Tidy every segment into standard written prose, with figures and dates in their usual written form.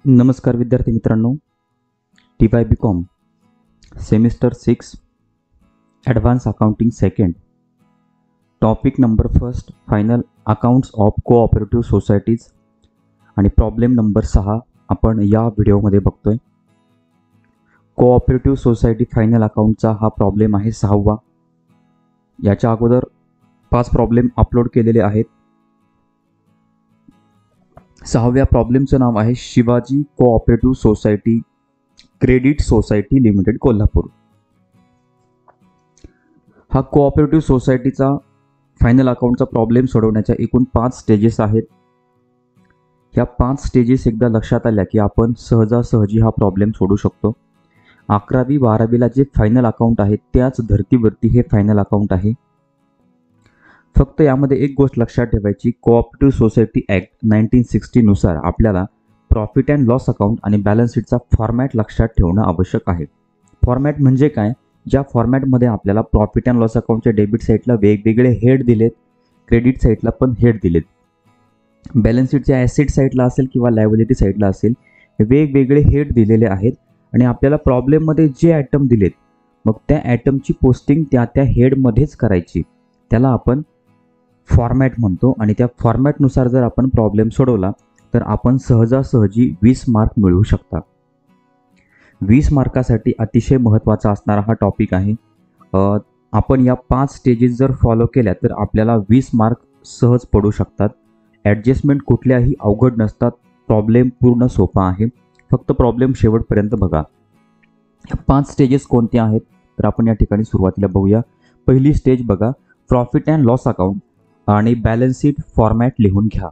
नमस्कार विद्यार्थी मित्रांनो, TY BCom semester 6 advance accounting second topic number first final accounts of cooperative societies आणि problem number 6 आपण या व्हिडिओमध्ये बघतोय। कोऑपरेटिव्ह सोसायटी फायनल अकाउंटचा हा प्रॉब्लेम आहे 6वा। याच्या अगोदर 5 प्रॉब्लेम अपलोड केलेले आहेत। 6व्या प्रॉब्लेमचं नाव आहे Shivaji cooperative society credit society limited Kolhapur. हा कोऑपरेटिव्ह सोसायटीचा फायनल अकाउंटचा प्रॉब्लेम सोडवण्याच्या एकूण 5 स्टेजेस आहेत। या 5 स्टेजेस एकदा लक्षात आल्या की आपण सहजासहजी हा प्रॉब्लेम सोडवू शकतो। 11वी 12वीला जे फायनल अकाउंट आहे त्याच धर्तीवरती हे फायनल अकाउंट आहे। फक्त यामध्ये एक गोष्ट लक्षात ठेवायची, कोऑपरेटिव्ह सोसायटी ॲक्ट 1960 नुसार आपल्याला प्रॉफिट अँड लॉस अकाउंट आणि बॅलन्स शीटचा फॉर्मॅट लक्षात ठेवणं आवश्यक आहे। फॉर्मॅट म्हणजे काय? ज्या फॉर्मॅटमध्ये आपल्याला प्रॉफिट अँड लॉस अकाउंटच्या डेबिट साईडला वेगवेगळे हेड दिलेत, क्रेडिट साईडला पण हेड दिलेत, बॅलन्स शीटच्या ॲसेट साईडला असेल किंवा लायबिलिटी साईडला असेल, वेगवेगळे हेड दिलेले आहेत आणि आपल्याला प्रॉब्लेममध्ये जे आयटम दिलेत मग त्या आयटमची पोस्टिंग त्या हेडमध्येच करायची, त्याला आपण फॉर्मॅट म्हणतो। आणि त्या फॉर्मॅटनुसार जर आपण प्रॉब्लेम सोडवला तर आपण सहजासहजी 20 मार्क मिळवू शकता। 20 मार्कासाठी अतिशय महत्त्वाचा असणारा हा टॉपिक आहे। आपण या 5 स्टेजेस जर फॉलो केल्या तर आपल्याला 20 मार्क सहज पडू शकतात। ॲडजस्टमेंट कुठल्याही अवघड नसतात, प्रॉब्लेम पूर्ण सोपा आहे, फक्त प्रॉब्लेम शेवटपर्यंत बघा। 5 स्टेजेस कोणते आहेत तर आपण या ठिकाणी सुरुवातीला बघूया। पहिली स्टेज बघा, प्रॉफिट अँड लॉस अकाउंट आणि बॅलन्स शीट फॉर्मॅट लिहून घ्या।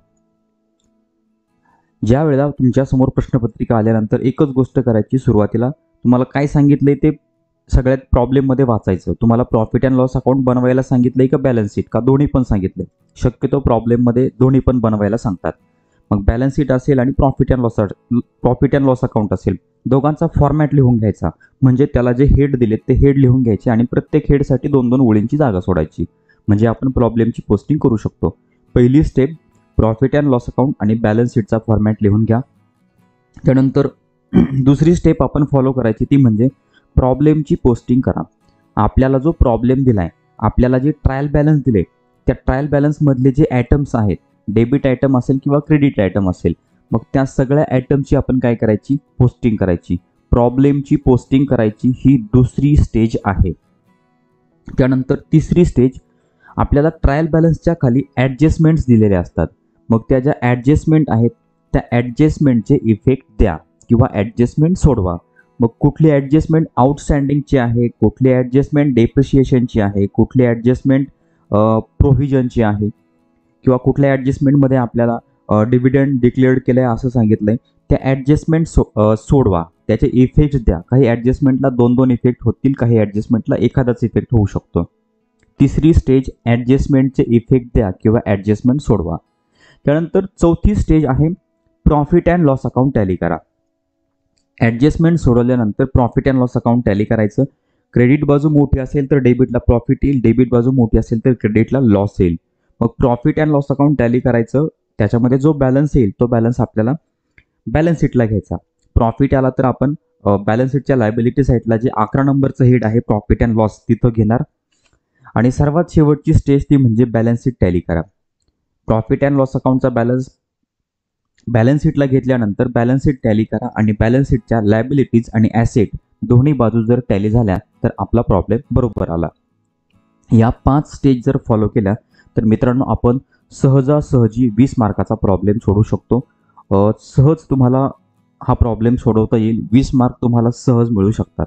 ज्या वेळेला तुमच्यासमोर प्रश्नपत्रिका आल्यानंतर एकच गोष्ट करायची, सुरुवातीला तुम्हाला काय सांगितलंय ते सगळ्यात प्रॉब्लेममध्ये वाचायचं। तुम्हाला प्रॉफिट अँड लॉस अकाउंट बनवायला सांगितलंय का बॅलन्स शीट, का दोन्ही पण सांगितलंय? शक्यतो प्रॉब्लेममध्ये दोन्ही पण बनवायला सांगतात। मग बॅलन्स शीट असेल आणि प्रॉफिट अँड लॉस अकाउंट असेल, दोघांचा फॉर्मॅट लिहून घ्यायचा। म्हणजे त्याला जे हेड दिलेत ते हेड लिहून घ्यायचे आणि प्रत्येक हेडसाठी 2-2 ओळींची जागा सोडायची, म्हणजे आपण प्रॉब्लेमची पोस्टिंग करू शकतो। पहिली step, profit and loss account आणि बॅलन्स शीटचा फॉर्मॅट लिहून घ्या। त्यानंतर दुसरी स्टेप आपण फॉलो करायची, ती म्हणजे प्रॉब्लेमची पोस्टिंग करा। आपल्याला जो प्रॉब्लेम दिलाय, आपल्याला जे ट्रायल बॅलन्स दिले, त्या ट्रायल बॅलन्समधले जे आयटम्स आहेत, डेबिट आयटम असेल किंवा क्रेडिट आयटम असेल, मग त्या सगळ्या आयटमची आपण काय करायची? पोस्टिंग करायची। प्रॉब्लेमची पोस्टिंग करायची ही दुसरी स्टेज आहे। त्यानंतर तिसरी स्टेज, आपल्याला ट्रायल बॅलन्सच्या खाली ॲडजस्टमेंट्स दिलेले असतात, मग त्या ज्या ॲडजस्टमेंट आहेत त्या ॲडजस्टमेंटचे इफेक्ट द्या किंवा ॲडजस्टमेंट सोडवा। मग कुठली ॲडजस्टमेंट आउटस्टँडिंगची आहे, कुठली ॲडजस्टमेंट डेप्रिशिएशनची आहे, कुठली ॲडजस्टमेंट प्रोव्हिजनची आहे, किंवा कुठल्या ॲडजस्टमेंटमध्ये आपल्याला डिव्हिडंड डिक्लेअर्ड केलं आहे असं सांगितलं आहे, त्या ॲडजस्टमेंट सोडवा, त्याचे इफेक्ट्स द्या। काही ॲडजस्टमेंटला 2-2 इफेक्ट होतील, काही ॲडजस्टमेंटला एखादाच इफेक्ट होऊ शकतो। तिसरी स्टेज, ॲडजस्टमेंटचे इफेक्ट द्या किंवा ॲडजस्टमेंट सोडवा। त्यानंतर चौथी स्टेज आहे, profit and loss account tally करा। ॲडजस्टमेंट सोडवल्यानंतर profit and loss account tally करायचं। क्रेडिट बाजू मोठी असेल तर डेबिटला प्रॉफिट येईल, डेबिट बाजू मोठी असेल तर क्रेडिटला लॉस येईल। मग profit and loss account tally करायचं, त्याच्यामध्ये जो बॅलन्स येईल तो बॅलन्स आपल्याला बॅलन्स शीटला घ्यायचा। प्रॉफिट आला तर आपण बॅलन्स शीटच्या लायबिलिटी साईडला जे 11 नंबरचं हेड आहे प्रॉफिट अँड लॉस तिथं घेणार। आणि सर्वात शेवटची स्टेज ती म्हणजे बॅलन्स शीट टॅली करा। प्रॉफिट अँड लॉस अकाउंटचा बॅलन्स शीटला घेतल्यानंतर बॅलन्स शीट टॅली करा आणि बॅलन्स शीटच्या लायबिलिटीज आणि ॲसेट दोन्ही बाजू जर टॅली झाल्या तर आपला प्रॉब्लेम बरोबर आला। या 5 स्टेज जर फॉलो केल्या तर मित्रांनो आपण सहजासहजी 20 मार्काचा प्रॉब्लेम सोडवू शकतो। सहज तुम्हाला हा प्रॉब्लेम सोडवता येईल, 20 मार्क तुम्हाला सहज मिळू शकतात।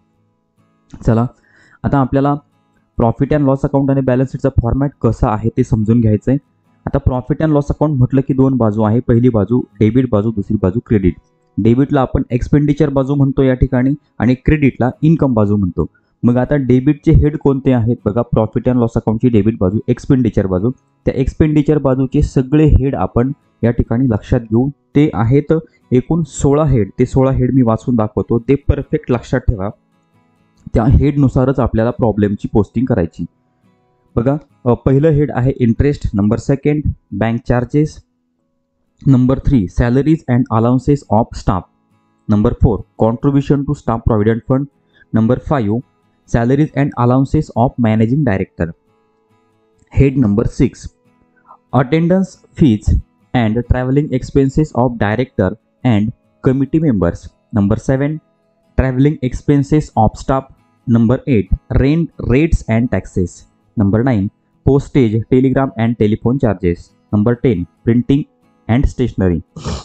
चला, आता आपल्याला प्रॉफिट अँड लॉस अकाउंट आणि बॅलन्स शीटचा फॉर्मॅट कसा आहे ते समजून घ्यायचं आहे। आता प्रॉफिट अँड लॉस अकाउंट म्हटलं की 2 बाजू आहे, पहिली बाजू डेबिट बाजू, दुसरी बाजू क्रेडिट। डेबिटला आपण एक्सपेंडिचर बाजू म्हणतो या ठिकाणी आणि क्रेडिटला इन्कम बाजू म्हणतो। मग आता डेबिटचे हेड कोणते आहेत बघा, प्रॉफिट अँड लॉस अकाउंटची डेबिट बाजू, एक्सपेंडिचर बाजू। त्या एक्सपेंडिचर बाजूचे सगळे हेड आपण या ठिकाणी लक्षात घेऊ। ते आहेत एकूण 16 हेड। ते 16 हेड मी वाचून दाखवतो, ते परफेक्ट लक्षात ठेवा। त्या हेडनुसारच आपल्याला प्रॉब्लेमची पोस्टिंग करायची। बघा, पहिलं हेड आहे interest, number second bank charges, Number 3, salaries and allowances of staff. Number 4, contribution to staff provident fund. Number 5, salaries and allowances of managing director. Head number 6, attendance fees and traveling expenses of director and committee members. Number 7, traveling expenses of staff. Number 8, rent rates and taxes. Number 9, postage, telegram and telephone charges. Number 10, printing and stationery.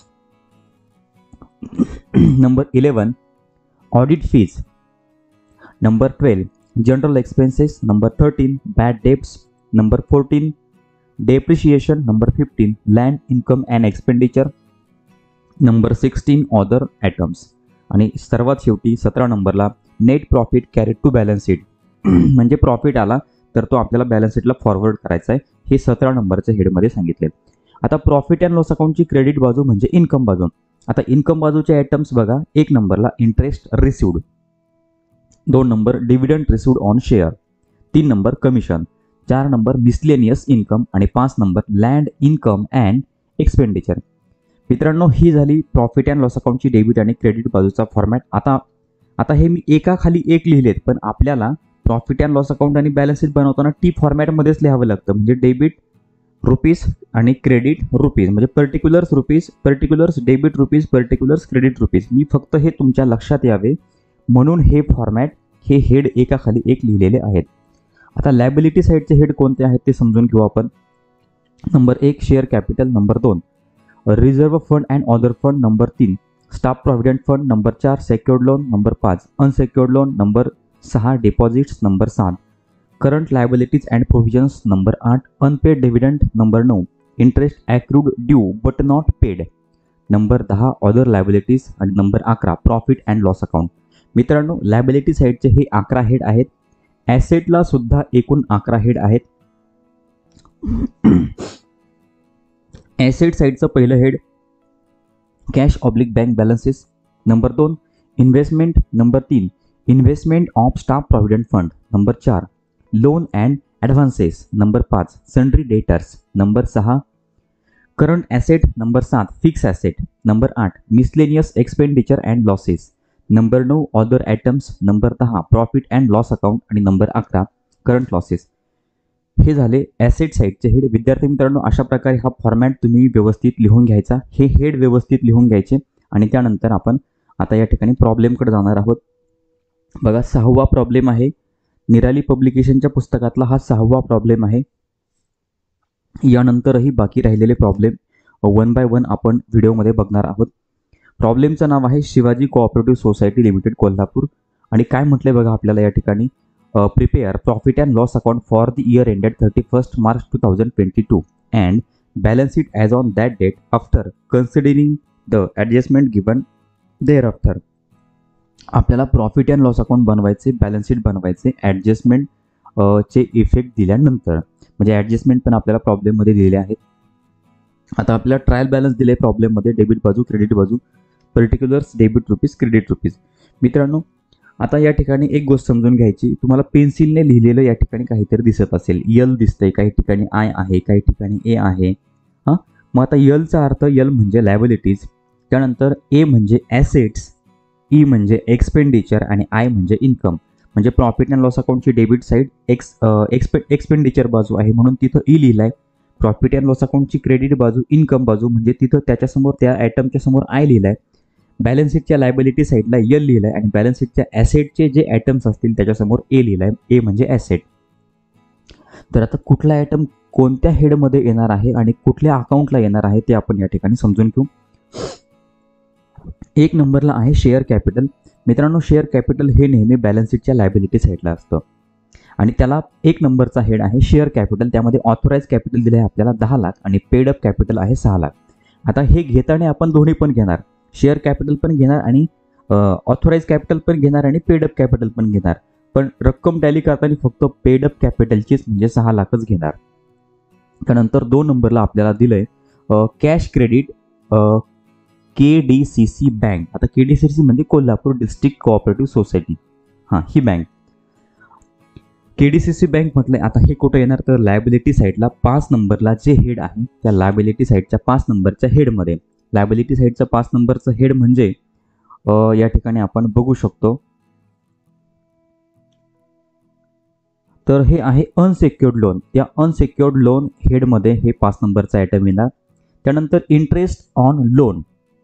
Number 11, audit fees. Number 12, general expenses. Number 13, bad debts. Number 14, depreciation. Number 15, land income and expenditure. Number 16, other items. आणि सर्वात शेवटी 17 नंबरला net profit carried to balance sheet. म्हणजे profit आला तर तो आपल्याला balance शीटला forward करायचा आहे. हे 17 नंबरच्या हेडमध्ये सांगितले. आता प्रॉफिट अँड लॉस अकाउंटची क्रेडिट बाजू म्हणजे इन्कम बाजू. आता इन्कम बाजूचे आयटम्स बघा. 1 नंबरला interest received, 2 number dividend received on share, 3 number commission, 4 number miscellaneous income आणि 5 number land income and expenditure. मित्रांनो, ही झाली प्रॉफिट अँड लॉस अकाउंटची डेबिट आणि क्रेडिट बाजूचा फॉर्मॅट. आता हे मी एकाखाली एक लिहिलेत, पण आपल्याला प्रॉफिट अँड लॉस अकाउंट आणि बॅलन्स शीट बनवताना टी फॉर्मॅटमध्येच लिहावं लागतं. म्हणजे डेबिट रुपीज आणि क्रेडिट रुपीज, म्हणजे particulars rupees, particulars debit rupees, particulars credit rupees. मी फक्त हे तुमच्या लक्षात यावे म्हणून हे फॉर्मॅट, हे हेड एकाखाली एक लिहिलेले आहेत. आता लायबिलिटी साईडचे हेड कोणते आहेत ते समजून घेऊ आपण. Number 1, share capital. Number 2, reserve fund and other fund. Number 3, staff provident fund. Number 4, secured loan. Number 5, unsecured loan. Number 6, deposits. Number 7, current liabilities and provisions. Number 8, unpaid dividend. Number 9, interest accrued due but not paid. Number 10, other liabilities. आणि number 11, profit and loss account. मित्रांनो, liability साईडचे हे 11 head आहेत. ॲसेटला सुद्धा एकूण 11 head आहेत. Asset साईडचं पहिलं head cash oblique bank balances. Number 2, investment. Number 3, investment of staff provident fund. Number 4, loan and advances. Number 5, sundry debtors. Number 6, current asset. Number 7, fix asset. Number 8, miscellaneous expenditure and losses. Number 9, other items. Number 10, profit and loss account. आणि number 11, current losses. हे झाले asset साईडचे head. विद्यार्थी मित्रांनो, अशा प्रकारे हा format तुम्ही व्यवस्थित लिहून घ्यायचा. हे हेड व्यवस्थित लिहून घ्यायचे आणि त्यानंतर आपण आता या ठिकाणी प्रॉब्लेमकडे जाणार आहोत. बघा, 6वा प्रॉब्लेम आहे. निराली पब्लिकेशनच्या पुस्तकातला हा 6वा प्रॉब्लेम आहे. यानंतरही बाकी राहिलेले प्रॉब्लेम 1 बाय 1 आपण व्हिडिओमध्ये बघणार आहोत. प्रॉब्लेमचं नाव आहे Shivaji cooperative society limited Kolhapur. आणि काय म्हटलंय बघा आपल्याला या ठिकाणी, prepare profit and loss account for the year ended 31st March 2022 and balance it as on that date after considering the adjustment given thereafter. आपल्याला प्रॉफिट अँड लॉस अकाउंट बनवायचे, balance sheet बनवायचे ॲडजस्टमेंट चे effect दिल्यानंतर. म्हणजे adjustment पण आपल्याला प्रॉब्लेममध्ये दिलेले आहेत. आता आपल्याला ट्रायल बॅलन्स दिले प्रॉब्लेममध्ये, डेबिट बाजू, क्रेडिट बाजू, particulars, debit rupees, credit rupees. मित्रांनो, आता या ठिकाणी एक गोष्ट समजून घ्यायची. तुम्हाला पेन्सिलने लिहिलेलं या ठिकाणी काहीतरी दिसत असेल. यल दिसतंय, काही ठिकाणी आय आहे, काही ठिकाणी ए आहे. हां, मग आता यलचा अर्थ, यल म्हणजे लायबिलिटीज, त्यानंतर ए म्हणजे ॲसेट्स, ई म्हणजे एक्सपेंडिचर आणि आय म्हणजे इन्कम. म्हणजे प्रॉफिट अँड लॉस अकाउंटची डेबिट साईड एक्सपेंडिचर बाजू आहे म्हणून तिथं ई लिहिलाय. प्रॉफिट अँड लॉस अकाउंटची क्रेडिट बाजू इन्कम बाजू म्हणजे तिथं त्याच्यासमोर, त्या आयटमच्या समोर आय लिहिलाय. बॅलन्स शीटच्या लायबिलिटी साईडला यल लिहिलाय आणि बॅलन्स शीटच्या ॲसेटचे जे आयटम्स असतील त्याच्यासमोर ए लिहिलाय. ए म्हणजे ॲसेट. तर आता कुठला आयटम कोणत्या हेडमध्ये येणार आहे आणि कुठल्या अकाउंटला येणार आहे ते आपण या ठिकाणी समजून घेऊ. 1 नंबरला आहे शेअर कॅपिटल. मित्रांनो, शेअर कॅपिटल हे नेहमी बॅलन्स शीटच्या लायबिलिटी साईडला असतं आणि त्याला 1 नंबरचा हेड आहे शेअर कॅपिटल. त्यामध्ये ऑथोराइज कॅपिटल दिलं आहे आपल्याला 10 लाख आणि पेड अप कॅपिटल आहे 6 लाख. आता हे घेताना आपण दोन्ही पण घेणार, शेअर कॅपिटल पण घेणार आणि ऑथोराइज कॅपिटल पण घेणार आणि पेड अप कॅपिटल पण घेणार. पण रक्कम टॅली करताना फक्त पेड अप कॅपिटलचीच म्हणजे 6 लाखच घेणार. त्यानंतर 2 नंबरला आपल्याला दिलंय कॅश क्रेडिट KDCC बँक. आता KDCC म्हणजे कोल्हापूर डिस्ट्रिक्ट कोऑपरेटिव्ह सोसायटी. हां, ही बँक. KDCC बँक म्हटलंय, आता हे कुठं येणार तर लायबिलिटी साईडला 5 नंबरला जे हेड आहे त्या लायबिलिटी साईडच्या 5 नंबरच्या हेडमध्ये. लायबिलिटी साईडचं 5 नंबरचं हेड म्हणजे या ठिकाणी आपण बघू शकतो, तर हे आहे अनसेक्युर्ड लोन. त्या अनसेक्युर्ड लोन हेडमध्ये हे 5 नंबरचा आयटम येणार. त्यानंतर इंटरेस्ट ऑन लोन,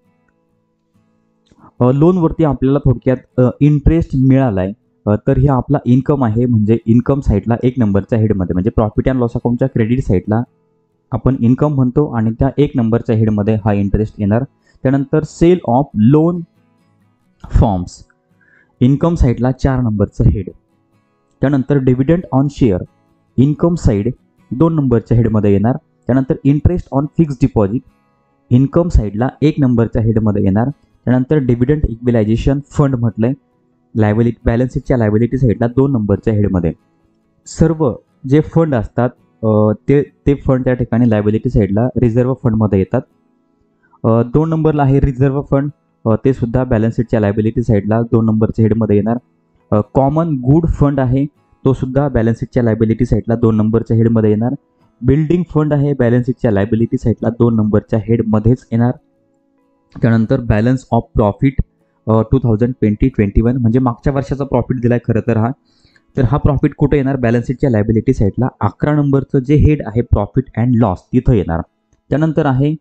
लोनवरती आपल्याला थोडक्यात इंटरेस्ट मिळालाय, तर हे आपला इन्कम आहे, म्हणजे इन्कम साईडला 1 नंबरच्या हेडमध्ये, म्हणजे प्रॉफिट अँड लॉस अकाउंटच्या क्रेडिट साईडला आपण इन्कम म्हणतो आणि त्या 1 नंबरच्या हेडमध्ये हा इंटरेस्ट येणार. त्यानंतर sale of loan forms, income साईडला 4 नंबरचं हेड. त्यानंतर dividend on share, income side 2 नंबरच्या हेडमध्ये येणार. त्यानंतर interest on fixed deposit, income साईडला 1 नंबरच्या हेडमध्ये येणार. त्यानंतर डिव्हिडंड इक्विलायझेशन फंड म्हटलंय, लायबिलिटी बॅलन्स शीटच्या लायबिलिटी साईडला 2 नंबरच्या हेडमध्ये. सर्व जे फंड असतात ते फंड त्या ठिकाणी लायबिलिटी साईडला रिझर्व्ह फंडमध्ये येतात. 2 नंबरला आहे रिझर्व्ह फंड, ते सुद्धा बॅलन्स शीटच्या लायबिलिटी साईडला 2 नंबरच्या हेडमध्ये येणार. कॉमन गुड फंड आहे, तो सुद्धा बॅलन्स शीटच्या लायबिलिटी साईडला 2 नंबरच्या हेडमध्ये येणार. बिल्डिंग फंड आहे, बॅलन्स शीटच्या लायबिलिटी साईडला 2 नंबरच्या हेडमध्येच येणार. त्यानंतर बॅलन्स ऑफ प्रॉफिट 2020-21, म्हणजे मागच्या वर्षाचा प्रॉफिट दिलाय खरं तर हा, तर हा प्रॉफिट कुठे येणार बॅलन्स शीटच्या लायबिलिटी साईडला 11 नंबरचं जे हेड आहे प्रॉफिट अँड लॉस तिथं येणार. त्यानंतर आहे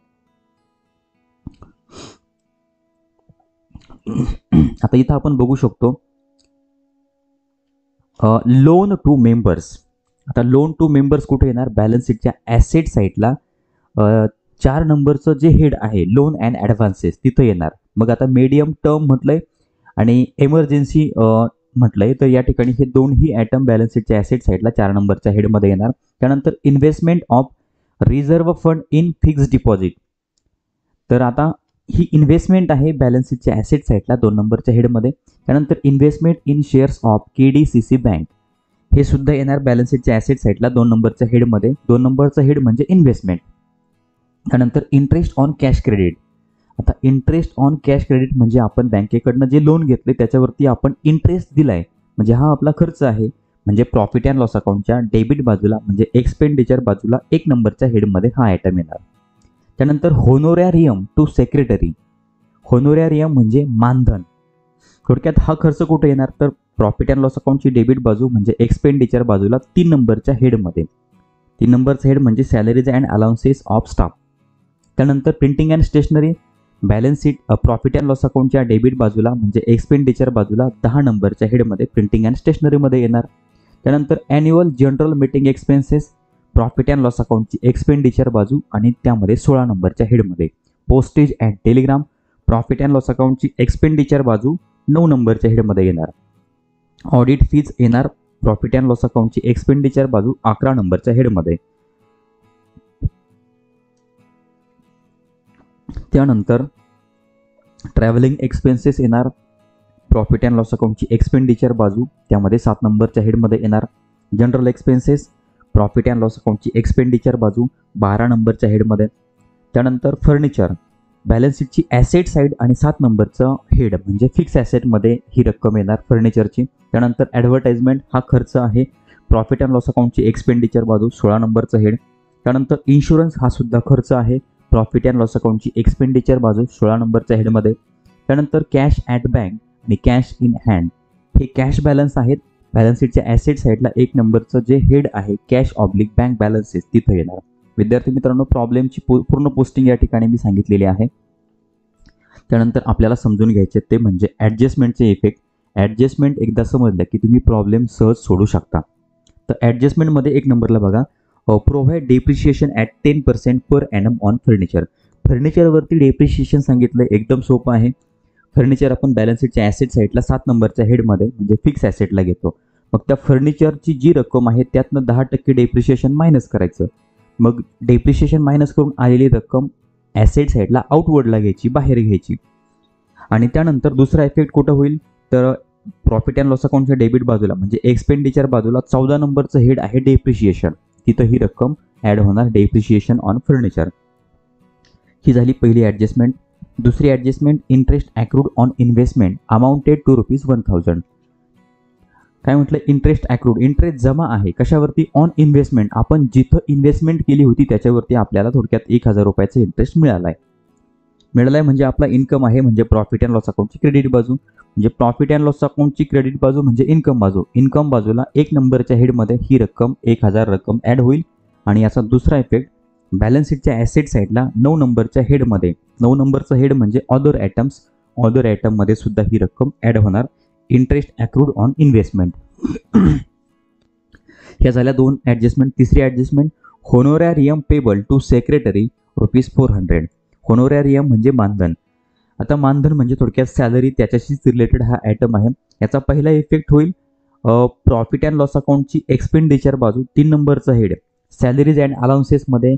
आता इथं आपण बघू शकतो लोन टू मेंबर्स. आता लोन टू मेंबर्स कुठे येणार बॅलन्स शीटच्या ॲसेट साईडला 4 नंबरचं जे हेड आहे लोन अँड ॲडव्हान्सेस तिथं येणार. मग आता मीडियम टर्म म्हटलंय आणि एमर्जन्सी म्हटलंय, तर या ठिकाणी हे दोन्ही आयटम बॅलन्स शीटच्या ॲसेट साईडला 4 नंबरच्या हेडमध्ये येणार. त्यानंतर investment of reserve fund in fixed deposit, तर आता ही इन्व्हेस्टमेंट आहे बॅलन्स शीटच्या ॲसेट साईडला 2 नंबरच्या हेडमध्ये. त्यानंतर investment in shares of KDCC bank, हे सुद्धा येणार बॅलन्स शीटच्या ॲसेट साईडला 2 नंबरच्या हेडमध्ये. 2 नंबरचं हेड म्हणजे इन्व्हेस्टमेंट. त्यानंतर इंटरेस्ट ऑन कॅश क्रेडिट, आता इंटरेस्ट ऑन कॅश क्रेडिट म्हणजे आपण बँकेकडनं जे लोन घेतले त्याच्यावरती आपण इंटरेस्ट दिलाय, म्हणजे हा आपला खर्च आहे, म्हणजे प्रॉफिट अँड लॉस अकाउंटच्या डेबिट बाजूला म्हणजे एक्सपेंडिचर बाजूला 1 नंबरच्या हेडमध्ये हा आयटम येणार. त्यानंतर होनोरॅरियम टू सेक्रेटरी, होनोरॅरियम म्हणजे मानधन. थोडक्यात हा खर्च कुठे येणार तर प्रॉफिट अँड लॉस अकाउंटची डेबिट बाजू म्हणजे एक्सपेंडिचर बाजूला 3 नंबरच्या हेडमध्ये. 3 नंबरचं हेड म्हणजे salaries and allowances of staff. त्यानंतर printing and stationery, balance sheet profit and loss अकाउंटच्या डेबिट बाजूला म्हणजे एक्सपेंडिचर बाजूला 10 नंबरच्या हेडमध्ये प्रिंटिंग अँड स्टेशनरीमध्ये येणार. त्यानंतर annual general meeting expenses, profit and loss अकाउंटची एक्सपेंडिचर बाजू आणि त्यामध्ये 16 नंबरच्या हेडमध्ये. Postage and telegram, profit and loss अकाउंटची एक्सपेंडिचर बाजू 9 नंबरच्या हेडमध्ये येणार. ऑडिट फीज येणार प्रॉफिट अँड लॉस अकाउंटची एक्सपेंडिचर बाजू 11 नंबरच्या हेडमध्ये. त्यानंतर ट्रॅव्हलिंग एक्सपेन्सेस येणार प्रॉफिट अँड लॉस अकाउंटची एक्सपेंडिचर बाजू त्यामध्ये 7 नंबरच्या हेडमध्ये येणार. General expenses profit and loss अकाउंटची एक्सपेंडिचर बाजू 12 नंबरच्या हेडमध्ये. त्यानंतर फर्निचर, बॅलन्स शीटची ॲसेट साईड आणि 7 नंबरचं हेड म्हणजे फिक्स ॲसेटमध्ये ही रक्कम येणार फर्निचरची. त्यानंतर ॲडव्हर्टाइजमेंट हा खर्च आहे, प्रॉफिट अँड लॉस अकाउंटची एक्सपेंडिचर बाजू 16 नंबरचं हेड. त्यानंतर इन्शुरन्स हा सुद्धा खर्च आहे, प्रॉफिट अँड लॉस अकाउंटची एक्सपेंडिचर बाजू 16 नंबरच्या हेडमध्ये. त्यानंतर कॅश ॲट बँक आणि कॅश इन हँड, हे कॅश बॅलन्स आहेत, बॅलन्स शीटच्या ॲसेट साईडला 1 नंबरचं जे हेड आहे कॅश ऑब्लिक बँक बॅलन्सेस तिथं येणार. विद्यार्थी मित्रांनो, प्रॉब्लेमची पूर्ण पोस्टिंग या ठिकाणी मी सांगितलेली आहे. त्यानंतर आपल्याला समजून घ्यायचे ते म्हणजे ॲडजस्टमेंटचे इफेक्ट. ॲडजस्टमेंट एकदा समजलं की तुम्ही प्रॉब्लेम सहज सोडू शकता. तर ॲडजस्टमेंटमध्ये 1 नंबरला बघा, provide depreciation at 10% per annum on furniture. फर्निचरवरती डेप्रिशिएशन सांगितलं, एकदम सोपं आहे. फर्निचर आपण बॅलन्स शीटच्या ॲसेट साईडला 7 नंबरच्या हेडमध्ये म्हणजे फिक्स ॲसेटला घेतो. मग त्या फर्निचरची जी रक्कम आहे त्यातनं 10% डेप्रिशिएशन मायनस करायचं. मग डेप्रिशिएशन मायनस करून आलेली रक्कम ॲसेट साईडला आउटवर्डला घ्यायची, बाहेर घ्यायची. आणि त्यानंतर दुसरा इफेक्ट कुठं होईल तर प्रॉफिट अँड लॉस अकाउंटच्या डेबिट बाजूला म्हणजे एक्सपेंडिचर बाजूला 14 नंबरचं हेड आहे डेप्रिशिएशन, तिथं ही रक्कम ॲड होणार डेप्रिशिएशन ऑन फर्निचर. ही झाली पहिली ॲडजस्टमेंट. दुसरी adjustment interest accrued on investment amounted to ₹1000. काय म्हटलं, इंटरेस्ट अॅक्रूड, इंटरेस्ट जमा आहे कशावरती, ऑन इन्व्हेस्टमेंट, आपण जिथं इन्व्हेस्टमेंट केली होती त्याच्यावरती आपल्याला थोडक्यात 1,000 रुपयाचा इंटरेस्ट मिळाला आहे म्हणजे आपला इन्कम आहे, म्हणजे प्रॉफिट अँड लॉस अकाउंटची क्रेडिट बाजू, म्हणजे प्रॉफिट अँड लॉस अकाउंटची क्रेडिट बाजू म्हणजे इन्कम बाजू. इन्कम बाजूला 1 नंबरच्या हेडमध्ये ही रक्कम 1,000 रक्कम ॲड होईल. आणि याचा दुसरा इफेक्ट बॅलन्स शीटच्या ॲसेट साईडला 9 नंबरच्या हेडमध्ये, 9 नंबरचं हेड म्हणजे अदर आयटम्स, अदर आयटममध्ये सुद्धा ही रक्कम ॲड होणार, इंटरेस्ट अॅक्रूड ऑन इन्व्हेस्टमेंट. ह्या झाल्या 2 ॲडजस्टमेंट. तिसरी adjustment, honorarium payable to secretary ₹400. Honorarium म्हणजे मानधन. आता मानधन म्हणजे थोडक्यात सॅलरी, त्याच्याशीच रिलेटेड हा आयटम आहे. याचा पहिला इफेक्ट होईल प्रॉफिट अँड लॉस अकाउंटची एक्सपेंडिचर बाजू, 3 नंबरचं हेड सॅलरीज अँड अलाउन्सेसमध्ये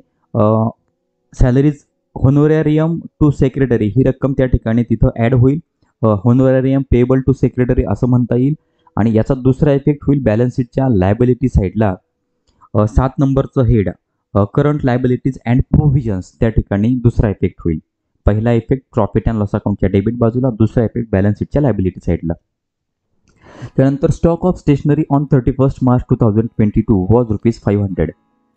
सॅलरीज होनोरॅरियम टू सेक्रेटरी ही रक्कम त्या ठिकाणी तिथं ॲड होईल, होनोरॅरियम पेबल टू सेक्रेटरी असं म्हणता येईल. आणि याचा दुसरा इफेक्ट होईल बॅलन्स शीटच्या लायबिलिटी साईडला 7 नंबरचं head current liabilities and provisions, त्या ठिकाणी दुसरा इफेक्ट होईल. पहिला इफेक्ट प्रॉफिट अँड लॉस अकाउंटच्या डेबिट बाजूला, दुसरा इफेक्ट बॅलन्स शीटच्या लायबिलिटी साईडला. त्यानंतर stock of stationery on 31 March 2022 was ₹500.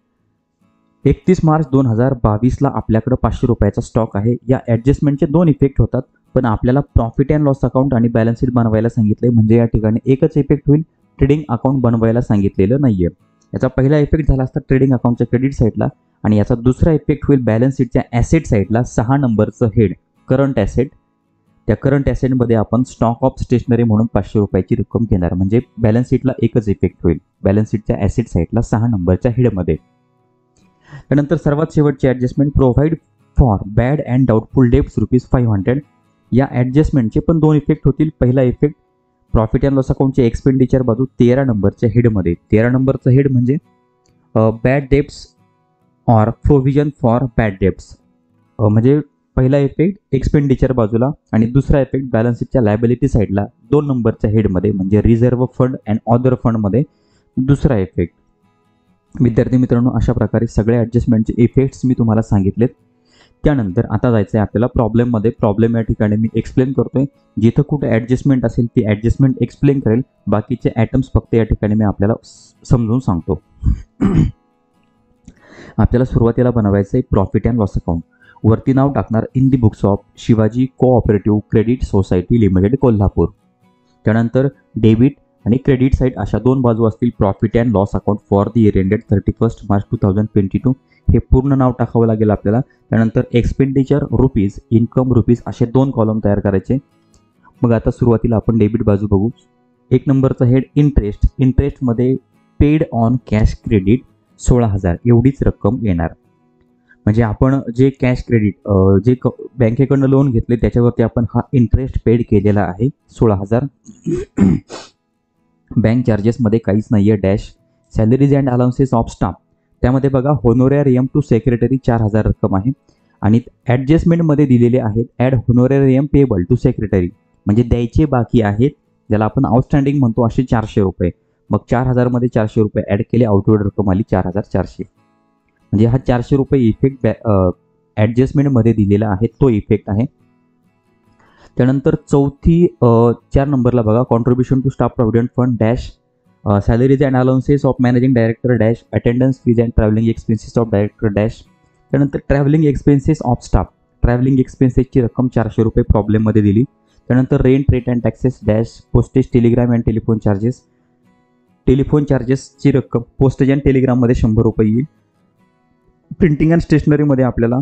31 मार्च 2022ला आपल्याकडे 500 रुपयाचा स्टॉक आहे. या ॲडजस्टमेंटचे 2 इफेक्ट होतात, पण आपल्याला प्रॉफिट अँड लॉस अकाउंट आणि बॅलन्स शीट बनवायला सांगितले, म्हणजे या ठिकाणी एकच इफेक्ट होईल, ट्रेडिंग अकाउंट बनवायला सांगितलेलं नाहीये. याचा पहिला इफेक्ट झाला असता ट्रेडिंग अकाउंटच्या क्रेडिट साईडला, आणि याचा दुसरा इफेक्ट होईल बॅलन्स शीटच्या ॲसेट साईडला 6 नंबरचं हेड करंट ॲसेट. त्या करंट ॲसेटमध्ये आपण स्टॉक ऑफ स्टेशनरी म्हणून 500 रुपयाची रक्कम घेणार, म्हणजे बॅलन्स शीटला एकच इफेक्ट होईल, बॅलन्स शीटच्या ॲसेट साईडला 6 नंबरच्या हेडमध्ये. त्यानंतर सर्वात शेवटची adjustment, provide for bad and doubtful debts ₹500. या ॲडजस्टमेंटचे पण 2 इफेक्ट होतील. पहिला इफेक्ट प्रॉफिट अँड लॉस अकाउंटची एक्सपेंडिचर बाजू 13 नंबरच्या हेडमध्ये, 13 नंबरचं हेड म्हणजे bad debts or provision for bad debts, म्हणजे पहिला इफेक्ट एक्सपेंडिचर बाजूला, आणि दुसरा इफेक्ट बॅलन्स शीटच्या लायबिलिटी साईडला 2 नंबरच्या हेडमध्ये म्हणजे रिझर्व्ह फंड अँड अदर फंडमध्ये दुसरा इफेक्ट. विद्यार्थी मित्रांनो, अशा प्रकारे सगळे ॲडजस्टमेंटचे इफेक्ट्स मी तुम्हाला सांगितलेत. त्यानंतर आता जायचं आहे आपल्याला प्रॉब्लेममध्ये. प्रॉब्लेम या ठिकाणी मी एक्सप्लेन करतोय, जिथं कुठे ॲडजस्टमेंट असेल ती ॲडजस्टमेंट एक्सप्लेन करेल, बाकीचे ॲटम्स फक्त या ठिकाणी मी आपल्याला समजून सांगतो. आपल्याला सुरुवातीला बनवायचं आहे प्रॉफिट अँड लॉस अकाउंट. वरती नाव टाकणार in the books of Shivaji cooperative credit society limited Kolhapur. त्यानंतर डेबिट आणि क्रेडिट साईड अशा 2 बाजू असतील. Profit and loss account for the year ended 31 March 2022 हे पूर्ण नाव टाकावं लागेल आपल्याला. त्यानंतर एक्सपेंडिचर रुपीज, इन्कम रुपीज असे 2 कॉलम तयार करायचे. मग आता सुरुवातीला आपण डेबिट बाजू बघू. 1 नंबरचं हेड इंटरेस्ट, इंटरेस्टमध्ये पेड ऑन कॅश क्रेडिट 16,000 एवढीच रक्कम येणार. म्हणजे आपण जे कॅश क्रेडिट जे बँकेकडनं लोन घेतले त्याच्यावरती आपण हा इंटरेस्ट पेड केलेला आहे 16,000. बँक चार्जेसमध्ये काहीच नाही आहे. Dash salaries and allowances of staff, त्यामध्ये बघा होनोरॅरियम टू सेक्रेटरी 4,000 रक्कम आहे. आणि ॲडजस्टमेंटमध्ये दिलेले आहेत add honorarium payable to secretary, म्हणजे द्यायचे बाकी आहेत, ज्याला आपण आउटस्टँडिंग म्हणतो, असे 400 रुपये. मग 4,000मध्ये 400 रुपये ॲड केले, आउटवर्ड रक्कम आली 4,400. म्हणजे हा 400 रुपये इफेक्ट ॲडजस्टमेंटमध्ये दिलेला आहे, तो इफेक्ट आहे. त्यानंतर चौथी 4 नंबरला बघा contribution to staff provident fund dash salaries and allowances of managing director dash attendance fees and travelling expenses of director dash. त्यानंतर travelling expenses of staff, travelling एक्सपेन्सेसची रक्कम 400 रुपये प्रॉब्लेममध्ये दिली. त्यानंतर rate and taxes dash postage telegram and telephone charges, telephone चार्जेसची रक्कम postage and टेलिग्राममध्ये 100 रुपये येईल. प्रिंटिंग अँड स्टेशनरीमध्ये आपल्याला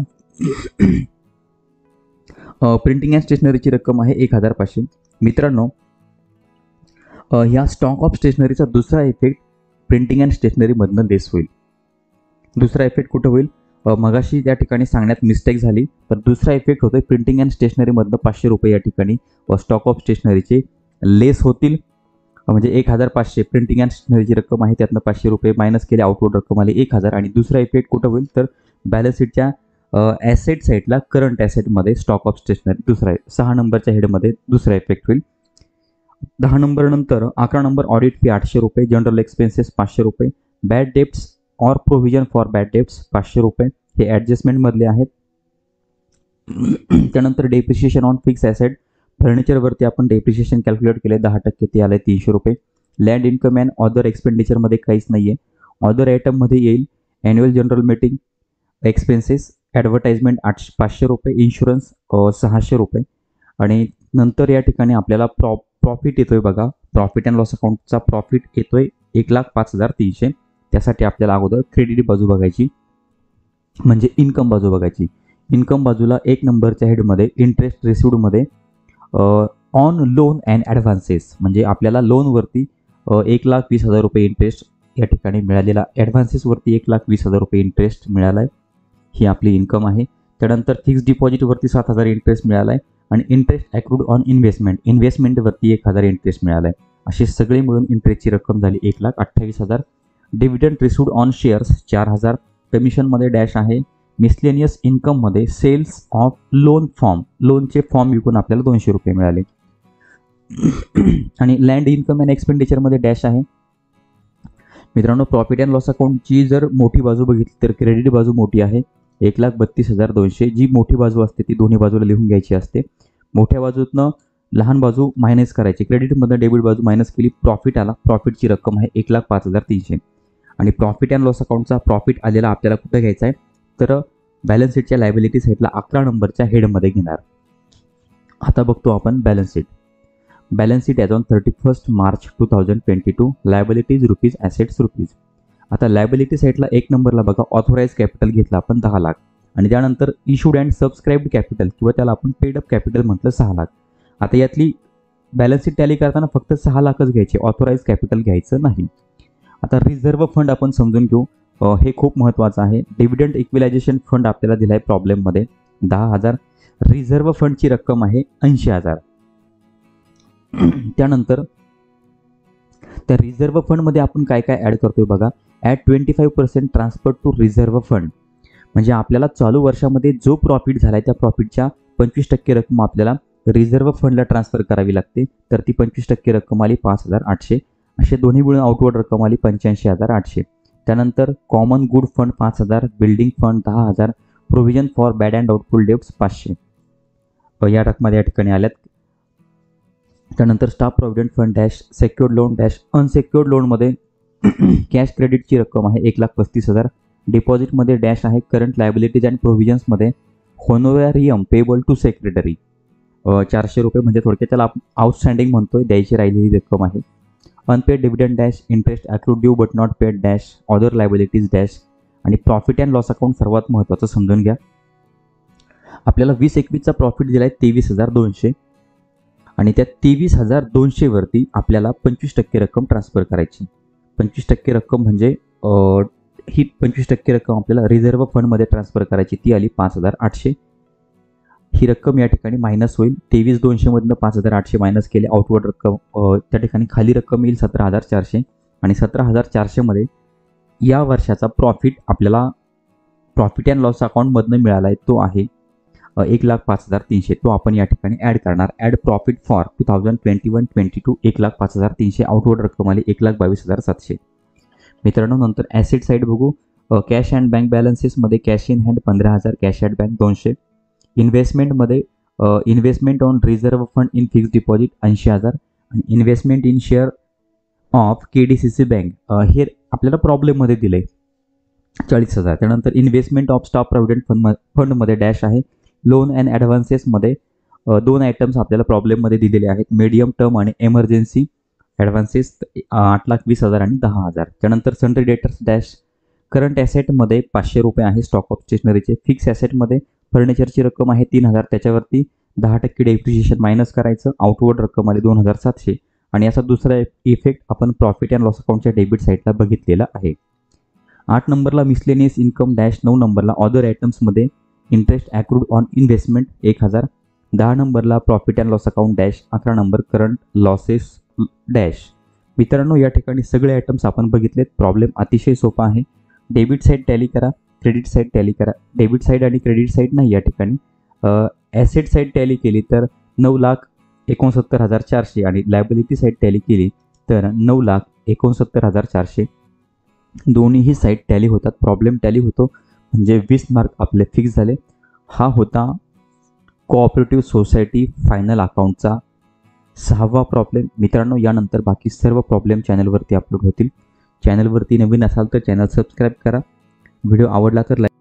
प्रिंटिंग अँड स्टेशनरीची रक्कम आहे 1,500. मित्रांनो, ह्या स्टॉक ऑफ स्टेशनरीचा दुसरा इफेक्ट प्रिंटिंग अँड स्टेशनरीमधनं लेस होईल. दुसरा इफेक्ट कुठं होईल, मगाशी त्या ठिकाणी सांगण्यात मिस्टेक झाली, तर दुसरा इफेक्ट होतोय प्रिंटिंग अँड स्टेशनरीमधनं 500 रुपये या ठिकाणी स्टॉक ऑफ स्टेशनरीचे लेस होतील. म्हणजे 1,500 प्रिंटिंग अँड स्टेशनरीची रक्कम आहे, त्यातनं 500 रुपये मायनस केले, आउटवर्ड रक्कम आली 1,000. आणि दुसरा इफेक्ट कुठं होईल, तर बॅलन्स शीटच्या ॲसेट साईडला करंट ॲसेटमध्ये स्टॉक ऑफ स्टेशनरी दुसरा 6 नंबरच्या हेडमध्ये दुसरा इफेक्ट होईल. 10 नंबर नंतर 11 नंबर ऑडिट फी 800 रुपये, जनरल एक्सपेन्सेस 500 रुपये, bad debts or provision for bad debts 500 रुपये, हे ॲडजस्टमेंटमधले आहेत. त्यानंतर डेप्रिशिएशन ऑन फिक्स ॲसेट, फर्निचरवरती आपण डेप्रिशिएशन कॅल्क्युलेट केले 10%, ते आले 300 रुपये. लँड इन्कम अँड अदर एक्सपेंडिचरमध्ये काहीच नाही आहे. अदर आयटममध्ये येईल annual general meeting expenses, advertisement 500 रुपये, इन्शुरन्स 600 रुपये आणि नंतर या ठिकाणी आपल्याला प्रॉफिट येतोय बघा. प्रॉफिट अँड लॉस अकाउंटचा प्रॉफिट येतोय 1,05,300. त्यासाठी आपल्याला अगोदर क्रेडिट बाजू बघायची, म्हणजे इन्कम बाजू बघायची. इन्कम बाजूला 1 नंबरच्या हेडमध्ये इंटरेस्ट रिसिव्डमध्ये ऑन लोन अँड ॲडव्हान्सेस, म्हणजे आपल्याला लोनवरती 1,20,000 रुपये इंटरेस्ट या ठिकाणी मिळालेला, ॲडव्हान्सेसवरती 1,20,000 रुपये इंटरेस्ट मिळाला आहे. ही आपली इन्कम आहे. त्यानंतर फिक्स्ड डिपॉझिटवरती 7,000 इंटरेस्ट मिळाला आहे आणि इंटरेस्ट ॲक्रूड ऑन इन्व्हेस्टमेंटवरती 1,000 इंटरेस्ट मिळाला आहे. असे सगळे मिळून इंटरेस्टची रक्कम झाली 1,28,000. Dividend received on shares 4,000. कमिशनमध्ये डॅश आहे. मिसलेनियस इन्कममध्ये सेल्स ऑफ लोन फॉर्म, लोनचे फॉर्म विकून आपल्याला 200 रुपये मिळाले. आणि लँड इन्कम अँड एक्सपेंडिचरमध्ये डॅश आहे. मित्रांनो, प्रॉफिट अँड लॉस अकाउंटची जर मोठी बाजू बघितली तर क्रेडिट बाजू मोठी आहे 1,32,200. जी मोठी बाजू असते ती दोन्ही बाजूला लिहून घ्यायची असते. मोठ्या बाजूतनं लहान बाजू मायनस करायची. क्रेडिटमध्ये डेबिट बाजू मायनस केली, प्रॉफिट आला. प्रॉफिटची रक्कम आहे 1,05,300. आणि प्रॉफिट अँड लॉस अकाउंटचा प्रॉफिट आलेला आपल्याला कुठं घ्यायचा आहे तर बॅलन्स शीटच्या लायबिलिटी साईडला 11 नंबरच्या हेडमध्ये घेणार. आता बघतो आपण balance sheet. Balance sheet as on 31 March 2022. Liabilities rupees, assets rupees. आता लायबिलिटी साईडला 1 नंबरला बघा ऑथोराइज कॅपिटल घेतला आपण 10 लाख आणि त्यानंतर इशूड अँड सबस्क्राईब्ड कॅपिटल किंवा त्याला आपण पेड अप कॅपिटल म्हटलं 6 लाख. आता यातली बॅलन्स शीट टॅली करताना फक्त 6 लाखच घ्यायचे, ऑथोराइज कॅपिटल घ्यायचं नाही. आता रिझर्व्ह फंड आपण समजून घेऊ, हे खूप महत्त्वाचं आहे. डिव्हिडंड इक्विलायझेशन फंड आपल्याला दिला आहे प्रॉब्लेममध्ये 10,000. रिझर्व्ह फंडची रक्कम आहे 80,000. त्यानंतर त्या रिझर्व्ह फंडमध्ये आपण काय काय ॲड करतोय बघा. At 25% transfer to reserve fund, म्हणजे आपल्याला चालू वर्षामध्ये जो प्रॉफिट झाला आहे त्या प्रॉफिटच्या 25% रक्कम आपल्याला रिझर्व्ह फंडला ट्रान्सफर करावी लागते. तर ती 25% रक्कम आली 5,800. असे दोन्ही मिळून आउटवर्ड रक्कम आली 85,800. त्यानंतर common good fund 5,000, building fund 10,000, provision for bad and doubtful debts 500 या रकमा या ठिकाणी आल्यात. त्यानंतर staff provident fund dash, secured loan dash. Unsecured लोनमध्ये कॅश क्रेडिटची रक्कम आहे 1,35,000. डिपॉझिटमध्ये डॅश आहे. करंट लायबिलिटीज अँड प्रोव्हिजन्समध्ये होनोवॅरियम पेबल टू सेक्रेटरी 400 रुपये, म्हणजे थोडक्यात त्याला आपण आउटस्टँडिंग म्हणतोय, द्यायची राहिलेली रक्कम आहे. Unpaid dividend dash, interest accrued due but not paid dash, other liabilities dash. आणि प्रॉफिट अँड लॉस अकाउंट सर्वात महत्त्वाचं समजून घ्या. आपल्याला 2021चा प्रॉफिट दिला आहे 23,200 आणि त्या 23,200 वरती आपल्याला 25% रक्कम ट्रान्सफर करायची. 25% रक्कम म्हणजे ही 25% रक्कम आपल्याला रिझर्व्ह फंडमध्ये ट्रान्सफर करायची. ती आली 5,800. ही रक्कम या ठिकाणी मायनस होईल. 23,200मधनं 5,800 मायनस केले, आउटवर्ड रक्कम त्या ठिकाणी खाली रक्कम येईल 17,400. आणि 17,400मध्ये या वर्षाचा प्रॉफिट आपल्याला प्रॉफिट अँड लॉस अकाउंटमधनं मिळाला आहे, तो आहे 1,05,300. तो आपण या ठिकाणी ॲड करणार. Add profit for 2021-22 1,05,300. आउटवर्ड रक्कम आली 1,22,700. मित्रांनो, नंतर ॲसेट साईड बघू. कॅश अँड बँक बॅलन्सेसमध्ये cash in hand 15,000, cash at bank 200. इन्व्हेस्टमेंटमध्ये investment on reserve fund in fixed deposit 80,000 आणि investment in share of KDCC bank हे आपल्याला प्रॉब्लेममध्ये दिलं आहे 40,000. त्यानंतर इन्व्हेस्टमेंट ऑफ स्टाफ प्रॉव्हिडंट फंडमध्ये डॅश आहे. लोन अँड ॲडव्हान्सेसमध्ये 2 आयटम्स आपल्याला प्रॉब्लेममध्ये दिलेले आहेत, मीडियम टर्म आणि एमर्जन्सी ॲडव्हान्सेस 8,20,000 आणि 10,000. त्यानंतर सन्ड्री डेटर्स डॅश. करंट ॲसेटमध्ये 500 रुपये आहे स्टॉक ऑफ स्टेशनरीचे. फिक्स ॲसेटमध्ये फर्निचरची रक्कम आहे 3,000, त्याच्यावरती 10% डेप्रिशिएशन मायनस करायचं. आउटवर्ड रक्कम आली 2,700. आणि याचा दुसरा इफेक्ट आपण प्रॉफिट अँड लॉस अकाउंटच्या डेबिट साईडला बघितलेला आहे. 8 नंबरला मिसलेनियस इन्कम डॅश. 9 नंबरला अदर आयटम्समध्ये इंटरेस्ट ॲक्रूड ऑन इन्व्हेस्टमेंट 1,000. 10 नंबरला profit and loss account dash. 11 number current losses dash. मित्रांनो, या ठिकाणी सगळे आयटम्स आपण बघितलेत. प्रॉब्लेम अतिशय सोपा आहे. डेबिट साईड टॅली करा, क्रेडिट साईड टॅली करा. डेबिट साईड आणि क्रेडिट साईड नाही या ठिकाणी. ॲसेट साईड टॅली केली तर 9,69,400 आणि लायबिलिटी साईड टॅली केली तर 9,69,400. दोन्हीही साईड टॅली होतात. प्रॉब्लेम टॅली होतो म्हणजे 20 मार्क आपले फिक्स झाले. हा होता कोऑपरेटिव्ह सोसायटी फायनल अकाउंटचा 6वा प्रॉब्लेम. मित्रांनो, यानंतर बाकी सर्व प्रॉब्लेम चॅनलवरती अपलोड होतील. चॅनलवरती नवीन असाल तर चॅनल सबस्क्राईब करा. व्हिडिओ आवडला तर